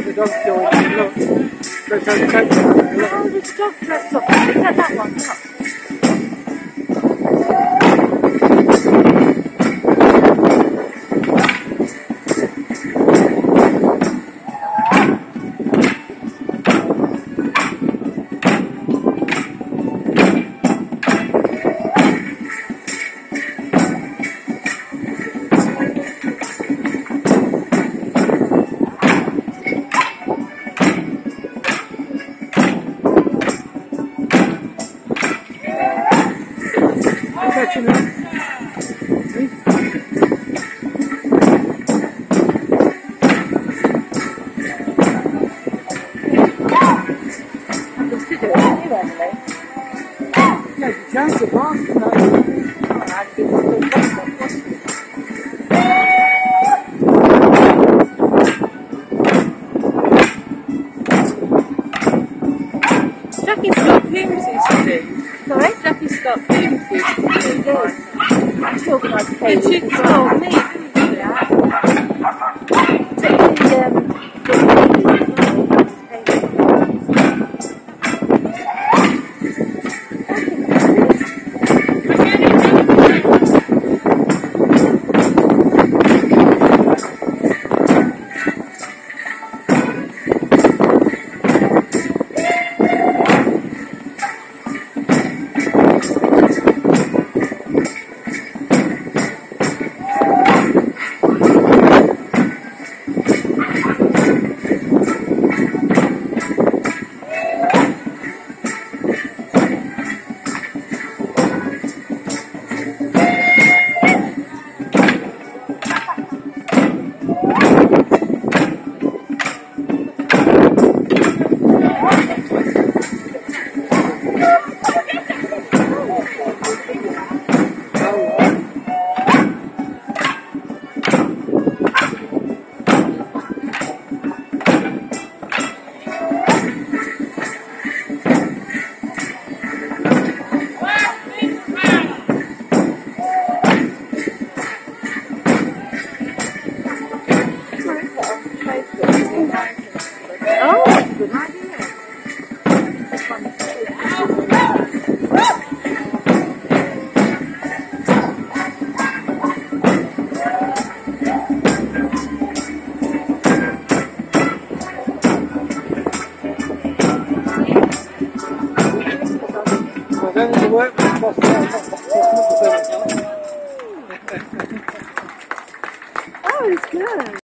the dog's joining. Look. There's a coat there. Look. Oh, there's a dog dressed up. Look at that one. Look. Catching it. Yeah, you can survive that. Jackie's got appearances to do. Sorry? Jackie's got appearances to do. She does. She organised But Katie. she told me, didn't Oh, that's a good idea. Well, then the work cost Oh, it's good.